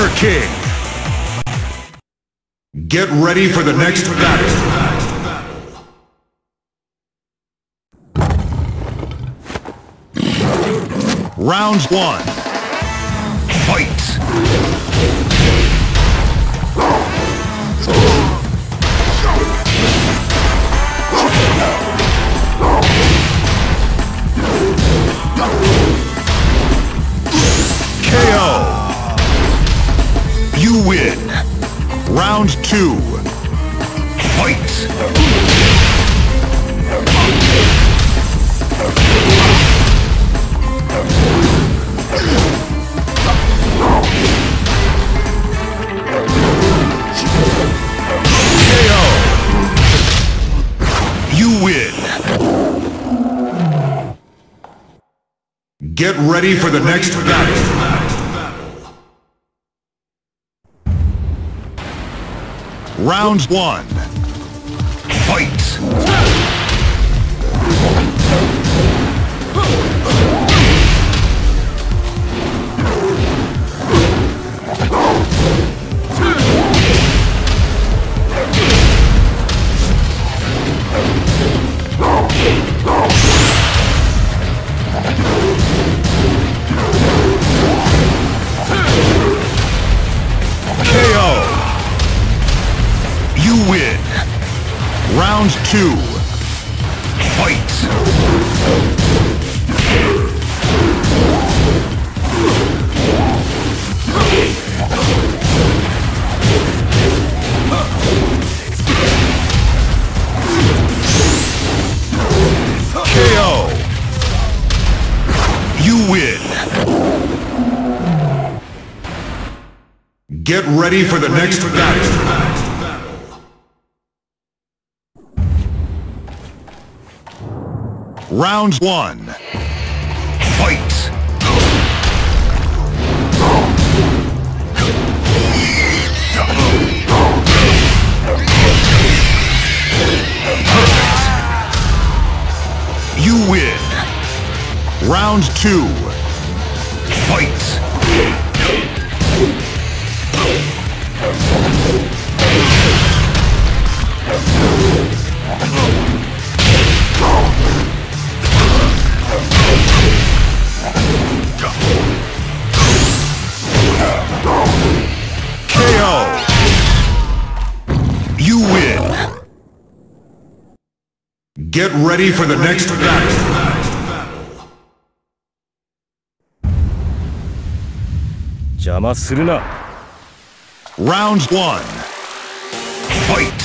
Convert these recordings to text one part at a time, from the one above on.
King. Get ready for the next battle. Round 1. Fight! KO! You win! Round 2. Fight! KO! You win! Get ready for the next battle. Round 1. Fight! KO! You win! Round 2. Fight! KO! You win! Get ready for the next battle. Round 1. Fight! Perfect! You win! Round 2. Fight! KO! You win! Get ready for the next battle. Round 1. Fight!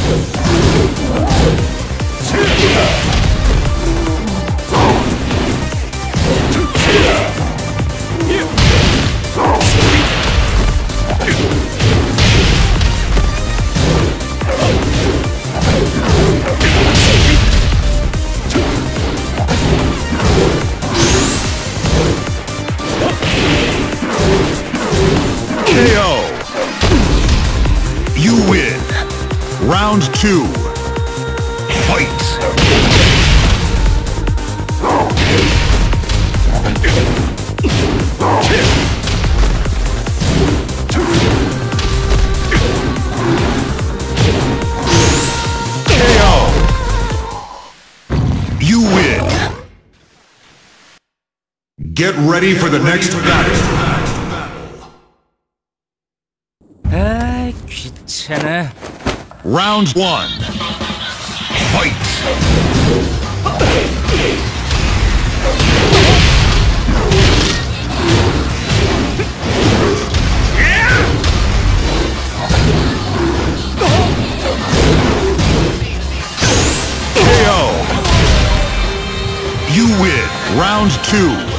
KO! You win! Round 2. Fight! KO! You win! Get ready for the next battle. Round 1. Fight! KO! You win! Round 2.